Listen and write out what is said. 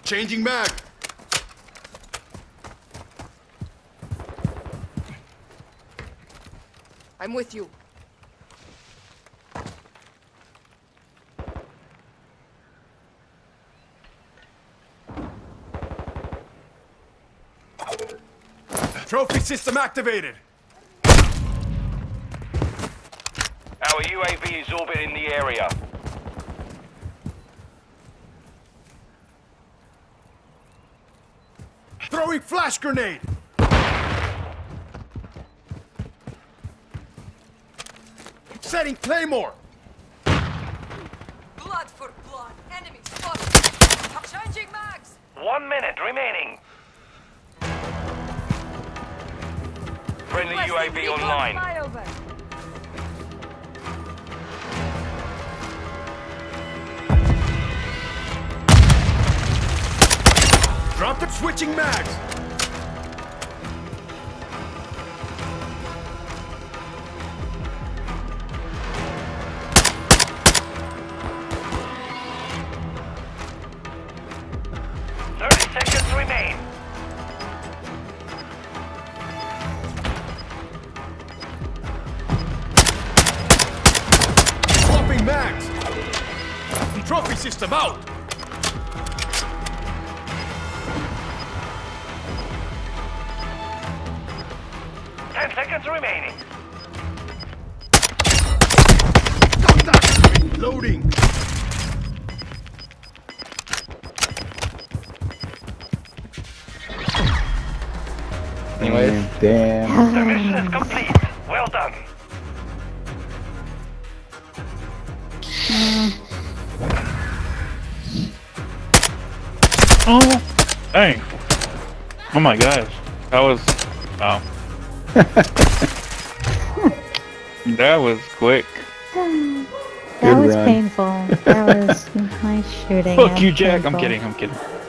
Changing mag. I'm with you. Trophy system activated. Our UAV is orbiting the area. Throwing flash grenade. Setting claymore. Blood for blood. Enemy spotted. Changing mags. 1 minute remaining. Friendly UAV online. Flyover. Drop it. Switching mags. Remain. Swapping mags. Trophy system out. Ten seconds remaining. Contact. Loading. Anyways, damn. The mission is complete. Well done. Oh, dang. Oh my gosh. That was, wow. That was quick. That was painful. That was nice shooting. Fuck you, Jack. Painful. I'm kidding.